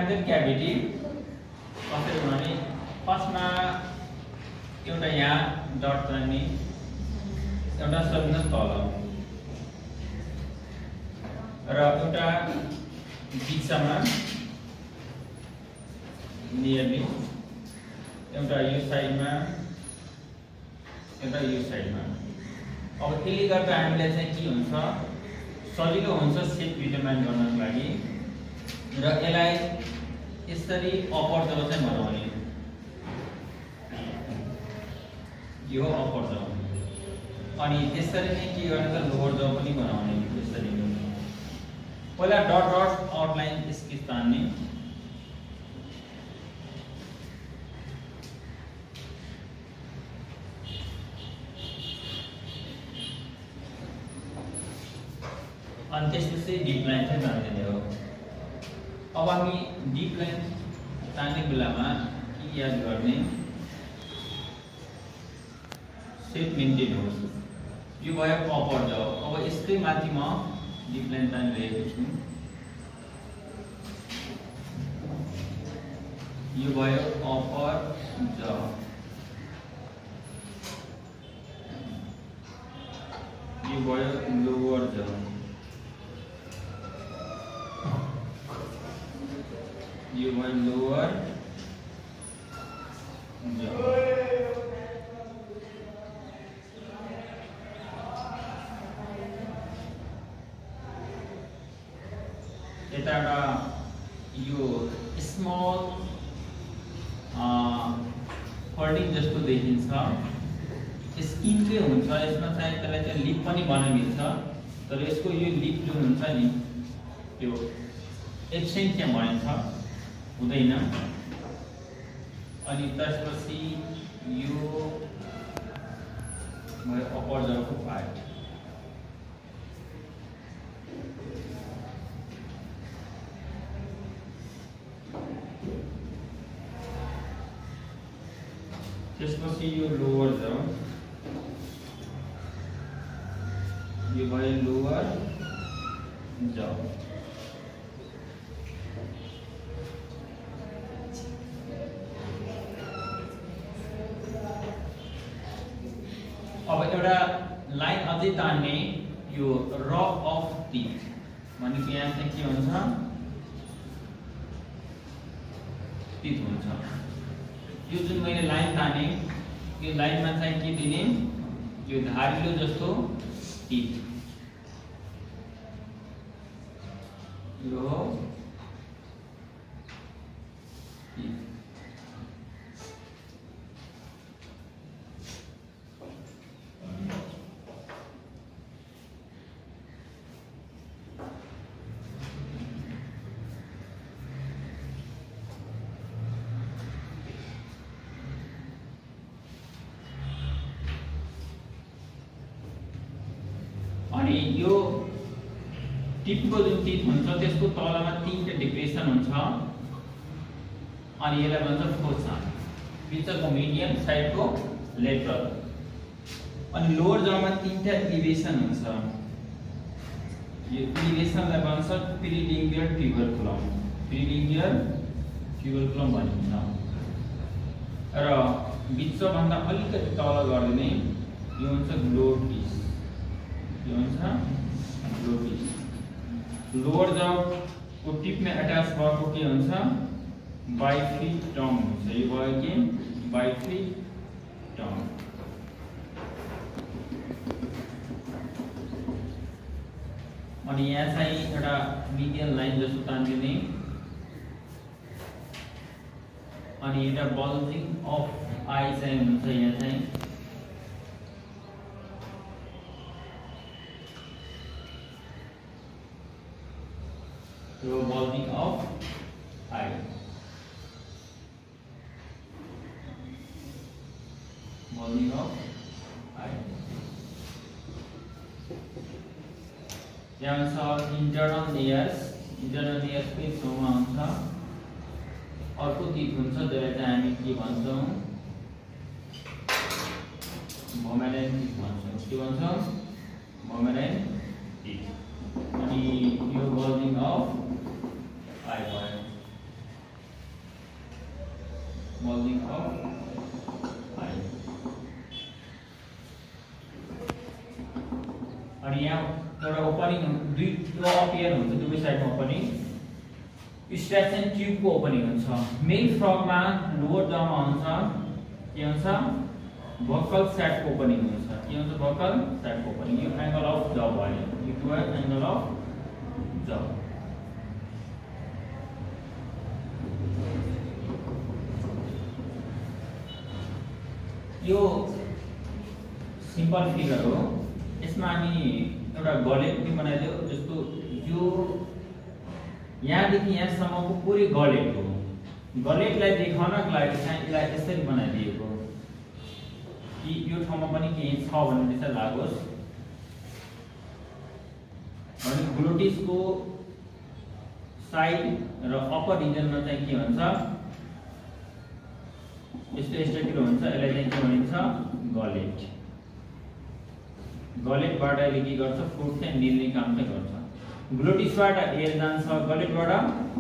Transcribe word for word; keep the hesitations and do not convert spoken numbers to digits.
Triangle cavity कसरी भने फर्स्टमा एउटा यहाँ डट गर्ने एउटा सकिनुहोस् तल र एउटा बिचमा नियरली एउटा यो साइडमा एउटा यो साइडमा। अब त्यसले गर्दा हामीलाई चाहिँ के हुन्छ सजिलो हुन्छ सेप डिटरमाइन गर्नको लागि र यसलाई यसरी अपर जब चाहिँ बनाउने यो अपर जब अनि त्यसरी नै के गर्ने त लोअर जब पनि बनाउने त्यसरी नै। पहिला डट डट आउटलाइन स्केच तान्ने अनि त्यसपछि डिप लाइन चाहिँ तान्दिने हो। अब हामी डिप लाइन तान्ने बेलामा के याद गर्ने सेप मेन्टेन होस्। यो भयो अपर जब। अब यसकै माथि म डिप लाइन तानिरहेको छु। यो भयो अपर जब, यो भयो लोअर जब, ये वन लोअर यताबाट यो स्मल फोल्डिङ जस्तो देखिन्छ स्किनकै हुन्छ। यसमा चाहिँ त्यसलाई चाहिँ लिप पनि बनाइन्छ तर यसको यो लिप जुन हुन्छ नि त्यो एब्सेन्ट त्यहाँ भनिन्छ हुँदैन। अनि त्यसपछि यो भयो अपर जबको पार्ट। त्यसपछि यो लोअर जब, यो भयो लोअर जब। अब एउटा लाइन अझै तान्ने यो र अफ टिथ भनेको यहाँ चाहिँ के हुन्छ टिथ हुन्छ। यो जुन मैले लाइन ताने यो लाइनमा चाहिँ के दिने यो धारिलो जस्तो टिथ यो टिथ। अनि यो टिपको जुन टिप हुन्छ त्यसको तलमा तीनटा डिप्रेसन हुन्छ अनि यसलाई भन्छ फोसा। बिचको मिडियम साइडको लेटरल अनि लोअर जबमा तीनटा एलिभेसन हुन्छ। यो एलिभेसनलाई भन्छ प्रिलिङ्गुअर ट्युबरकुलम प्रिलिङ्गुअर ट्युबरकुलम भनिन्छ र बिचभन्दा अलिकति तल गरिदिने यो हुन्छ ग्लोटिस यो हुन्छ ग्लोटिस। लोअर जबको टिपमा एट्याच भएको के हुन्छ बाइफ्रिटम हुन्छ। यो भयो के बाइफ्रिटम। अनि यहाँ चाहिँ एउटा मिडियन लाइन जस्तो तानिदिने अनि एउटा बल्जिङ अफ आई चाहिँ हुन्छ। यहाँ चाहिँ यो bulging of eye bulging of eye यहाँ हुन्छ इन्टरनल लेयर्स इन्टरनल लेयर्स पनि छेउमा हुन्छ। अर्को टिप हुन्छ जसलाई चाहिँ हामी के भन्छौँ भोमेराइन टिप भन्छौँ। के भन्छौँ भोमेराइन टिप। अनि यो बल्जिङ अफ आई भयो। Bulging of eye. अनि यहाँ एउटा ओपनिङ दुई अपियर हुन्छ दुवै साइडमा ओपनिङ। स्ट्रेच ट्युबको ओपनिङ हुन्छ। मेल फ्रगमा लोवर जमा हुन्छ के हुन्छ भोकल सेटको ओपनिङ हुन्छ। के हुन्छ भोकल सेटको ओपनिङ। यो एंगल अफ ज भयो इक्वल एंगल अफ ज। यो सिम्पल फिगर हो। यसमा हामी एउटा गलेट पनि बनाइदियो जस्तो यो यहाँदेखि यहाँसम्मको पुरै गलेट हो। गलेटलाई देखाउनको लागि चाहिँ यसलाई यसरी बनाइदिएको कि यो ठाउँमा पनि केही छ भन्ने चाहिँ लागोस्। अनि ग्लोटिसको साइड र अप्पर रिजनमा चाहिँ के हुन्छ यस्तो स्ट्रक्चर हुन्छ। यसलाई चाहिँ के भनिन्छ गलेट। गलेटबाट यसले के गर्छ फ्रुट चाहिँ निल्ने काम चाहिँ गर्छ। ग्लोटिसबाट एयर जान्छ, गलेटबाट